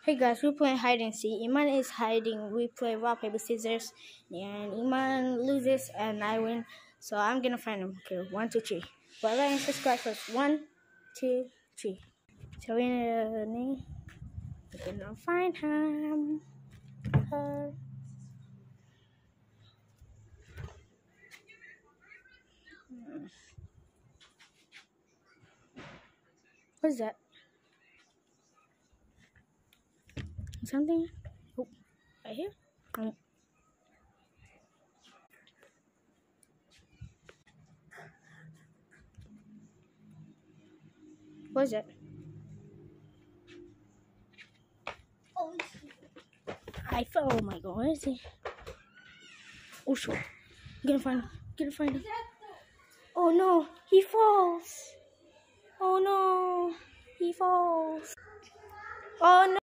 Hey guys, we're playing hide and seek. Iman is hiding. We play rock, paper, scissors, and Iman loses and I win. So I'm gonna find him. Okay, 1, 2, 3. But like and subscribe first. 1, 2, 3. So we're gonna find him. Her. What's that? Something? Oh, right here? Oh. What's that? I fell. Oh my god, where is he? Oh shit. Gonna find him. Gonna find him. Oh no, he falls. Oh no, he falls. Oh no.